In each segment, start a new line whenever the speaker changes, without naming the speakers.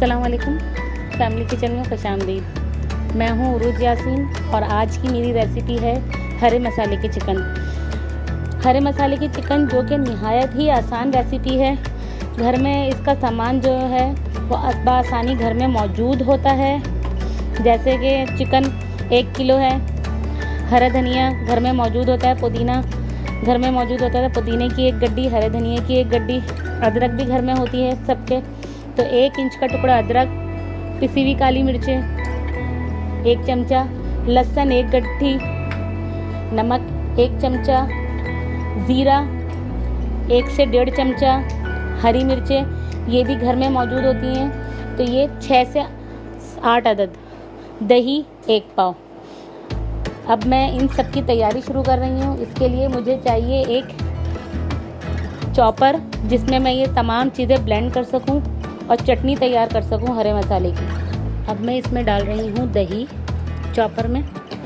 अस्सलाम वालेकुम, family kitchen में खुशामदीद। मैं हूँ उरूज यासीन और आज की मेरी रेसिपी है हरे मसाले की चिकन। हरे मसाले की चिकन जो कि निहायत ही आसान रेसिपी है। घर में इसका सामान जो है वो आसानी घर में मौजूद होता है। जैसे कि चिकन 1 किलो है, हरा धनिया घर में मौजूद होता है, पुदीना घर में मौजूद होता है, पुदीने की 1 गड्डी, हरे धनिया की 1 गड्डी, अदरक भी घर में होती है सबके। तो 1 इंच का टुकड़ा अदरक, पिसी हुई काली मिर्चें 1 चमचा, लहसुन 1 गड्ढी, नमक 1 चमचा, ज़ीरा 1 से 1.5 चमचा, हरी मिर्चें ये भी घर में मौजूद होती हैं। तो ये 6 से 8 अदद, दही 1 पाव। अब मैं इन सब की तैयारी शुरू कर रही हूँ। इसके लिए मुझे चाहिए एक चॉपर जिसमें मैं ये तमाम चीज़ें ब्लेंड कर सकूँ और चटनी तैयार कर सकूँ हरे मसाले की। अब मैं इसमें डाल रही हूँ दही चॉपर में।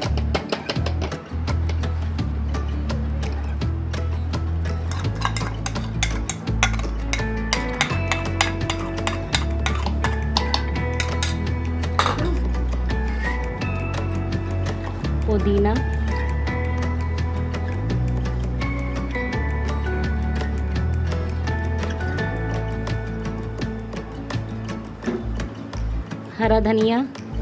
पुदीना, हरा धनिया,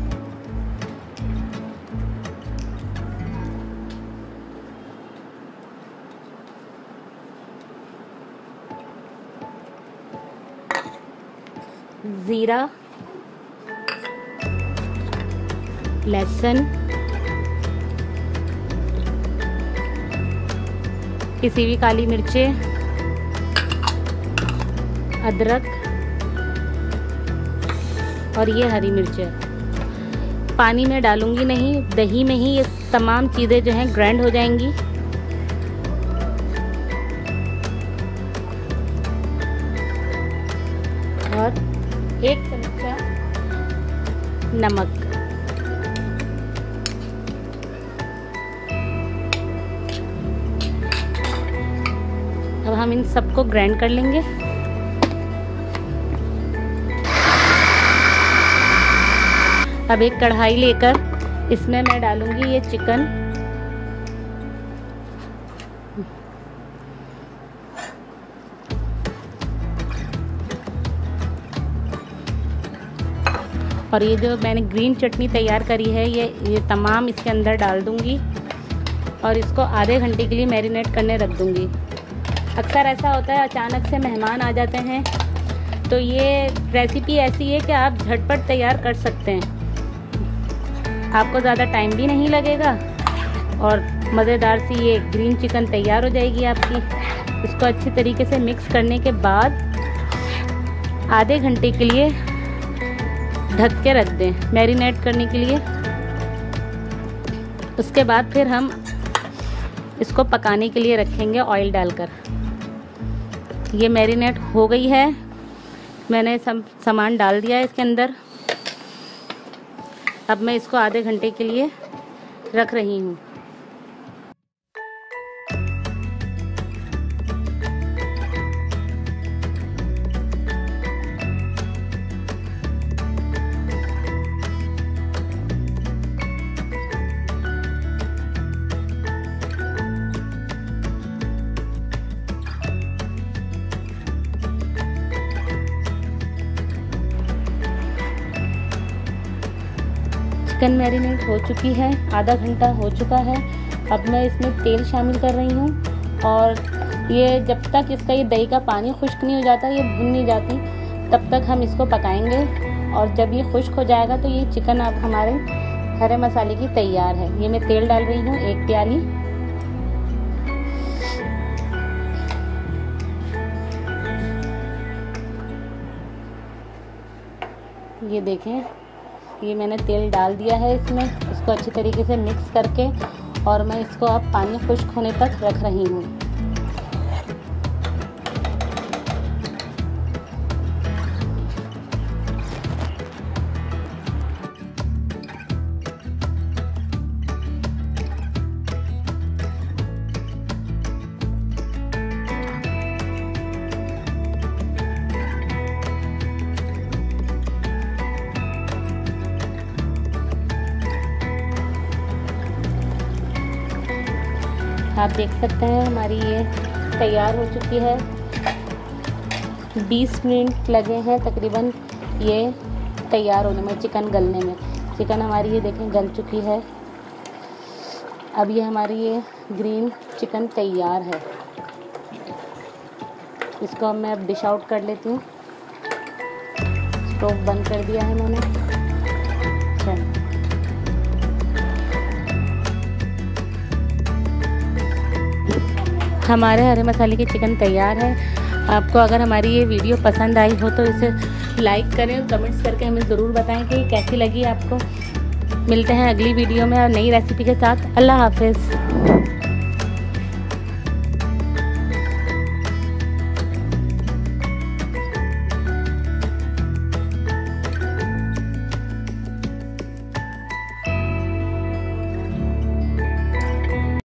ज़ीरा, लहसुन, पिसी हुई काली मिर्चें, अदरक और ये हरी मिर्चें। पानी में डालूंगी नहीं, दही में ही ये तमाम चीज़ें जो हैं ग्राइंड हो जाएंगी। और 1 चमचा नमक। अब हम इन सबको ग्राइंड कर लेंगे। अब एक कढ़ाई लेकर इसमें मैं डालूंगी ये चिकन। और ये जो मैंने ग्रीन चटनी तैयार करी है ये तमाम इसके अंदर डाल दूंगी और इसको आधे घंटे के लिए मैरिनेट करने रख दूंगी। अक्सर ऐसा होता है अचानक से मेहमान आ जाते हैं, तो ये रेसिपी ऐसी है कि आप झटपट तैयार कर सकते हैं। आपको ज़्यादा टाइम भी नहीं लगेगा और मज़ेदार सी ये ग्रीन चिकन तैयार हो जाएगी आपकी। इसको अच्छी तरीके से मिक्स करने के बाद आधे घंटे के लिए ढक के रख दें मैरिनेट करने के लिए। उसके बाद फिर हम इसको पकाने के लिए रखेंगे ऑयल डालकर। ये मैरिनेट हो गई है, मैंने सब सामान डाल दिया है इसके अंदर। अब मैं इसको आधे घंटे के लिए रख रही हूँ। चिकन मैरिनेट हो चुकी है, आधा घंटा हो चुका है। अब मैं इसमें तेल शामिल कर रही हूँ और ये जब तक इसका ये दही का पानी खुश्क नहीं हो जाता, ये भुन नहीं जाती, तब तक हम इसको पकाएंगे। और जब ये खुश्क हो जाएगा तो ये चिकन अब हमारे हरे मसाले की तैयार है। ये मैं तेल डाल रही हूँ 1 प्याली। ये देखें, ये मैंने तेल डाल दिया है इसमें। इसको अच्छी तरीके से मिक्स करके और मैं इसको अब पानी खुश्क होने तक रख रही हूँ। आप देख सकते हैं हमारी ये तैयार हो चुकी है। 20 मिनट लगे हैं तकरीबन ये तैयार होने में, चिकन गलने में। चिकन हमारी ये देखें गल चुकी है। अब ये हमारी ये ग्रीन चिकन तैयार है। इसको मैं अब डिश आउट कर लेती हूँ। स्टोव बंद कर दिया है मैंने। हमारे हरे मसाले की चिकन तैयार है। आपको अगर हमारी ये वीडियो पसंद आई हो तो इसे लाइक करें और कमेंट्स करके हमें ज़रूर बताएं कि कैसी लगी आपको। मिलते हैं अगली वीडियो में और नई रेसिपी के साथ। अल्लाह हाफिज़।